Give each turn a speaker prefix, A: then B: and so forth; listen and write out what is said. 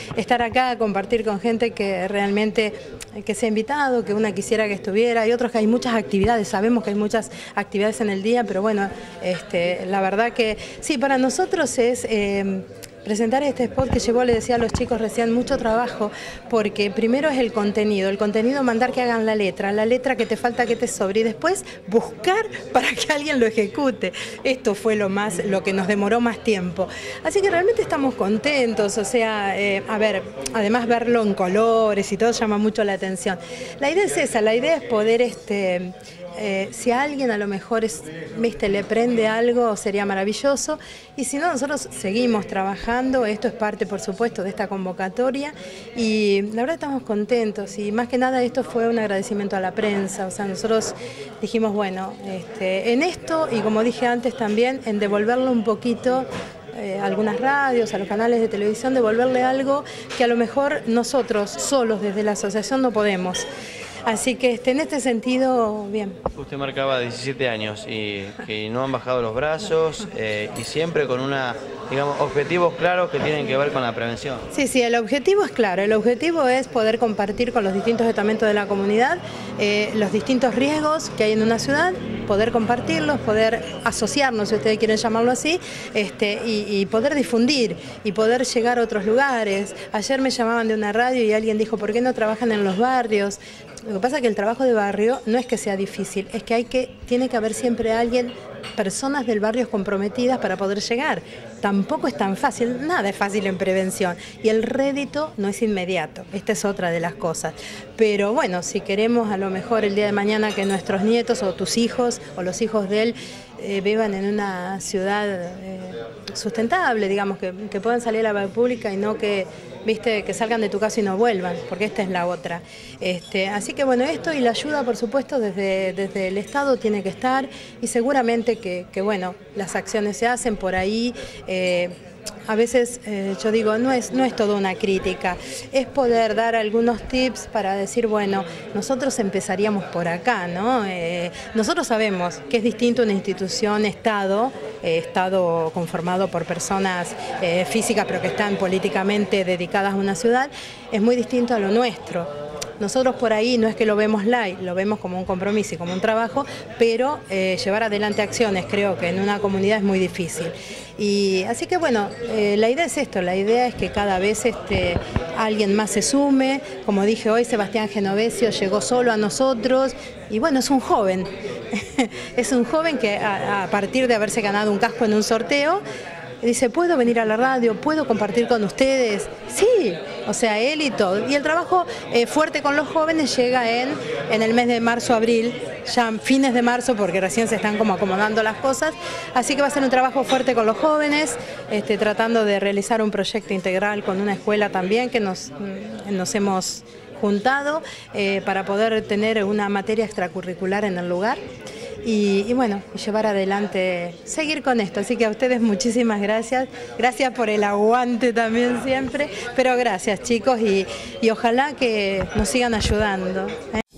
A: estar acá, compartir con gente que realmente que se ha invitado, que una quisiera que estuviera, y otros que hay muchas actividades, sabemos que hay muchas actividades en el día, pero bueno, la verdad que sí, para nosotros es presentar este spot que llevó, le decía a los chicos recién, mucho trabajo, porque primero es el contenido mandar que hagan la letra que te falta que te sobre, y después buscar para que alguien lo ejecute. Esto fue lo que nos demoró más tiempo. Así que realmente estamos contentos, o sea, a ver, además verlo en colores y todo llama mucho la atención. La idea es esa, la idea es poder si a alguien a lo mejor le prende algo, sería maravilloso, y si no, nosotros seguimos trabajando. Esto es parte, por supuesto, de esta convocatoria, y la verdad estamos contentos, y más que nada esto fue un agradecimiento a la prensa. O sea, nosotros dijimos, bueno, en esto, y como dije antes también, en devolverle un poquito a algunas radios, a los canales de televisión, devolverle algo que a lo mejor nosotros solos desde la asociación no podemos. Así que en este sentido, bien.
B: Usted marcaba 17 años y que no han bajado los brazos y siempre con objetivos claros que tienen que ver con la prevención.
A: Sí, sí, el objetivo es claro, el objetivo es poder compartir con los distintos estamentos de la comunidad los distintos riesgos que hay en una ciudad, poder compartirlos, poder asociarnos, si ustedes quieren llamarlo así, y poder difundir y poder llegar a otros lugares. Ayer me llamaban de una radio y alguien dijo, ¿por qué no trabajan en los barrios? Lo que pasa es que el trabajo de barrio no es que sea difícil, es que tiene que haber siempre alguien, personas del barrio comprometidas para poder llegar. Tampoco es tan fácil, nada es fácil en prevención, y el rédito no es inmediato, esta es otra de las cosas. Pero bueno, si queremos a lo mejor el día de mañana que nuestros nietos o tus hijos o los hijos de él vivan en una ciudad sustentable, digamos, que puedan salir a la vía pública y no que salgan de tu casa y no vuelvan, porque esta es la otra. Así que bueno, esto y la ayuda, por supuesto, desde el Estado tiene que estar, y seguramente que bueno, las acciones se hacen por ahí. A veces yo digo, no es toda una crítica, es poder dar algunos tips para decir, bueno, nosotros empezaríamos por acá, ¿no? Nosotros sabemos que es distinto una institución, Estado conformado por personas físicas, pero que están políticamente dedicadas a una ciudad, es muy distinto a lo nuestro. Nosotros por ahí no es que lo vemos light, lo vemos como un compromiso y como un trabajo, pero llevar adelante acciones creo que en una comunidad es muy difícil. Y así que bueno, la idea es esto, la idea es que cada vez alguien más se sume. Como dije hoy, Sebastián Genovesio llegó solo a nosotros y bueno, es un joven, es un joven que a partir de haberse ganado un casco en un sorteo, dice, ¿puedo venir a la radio? ¿Puedo compartir con ustedes? Sí, o sea, él y todo. Y el trabajo fuerte con los jóvenes llega en el mes de marzo, abril, ya fines de marzo, porque recién se están como acomodando las cosas. Así que va a ser un trabajo fuerte con los jóvenes, tratando de realizar un proyecto integral con una escuela también que nos hemos juntado para poder tener una materia extracurricular en el lugar. Y bueno, llevar adelante, seguir con esto. Así que a ustedes muchísimas gracias. Gracias por el aguante también siempre. Pero gracias, chicos, y ojalá que nos sigan ayudando.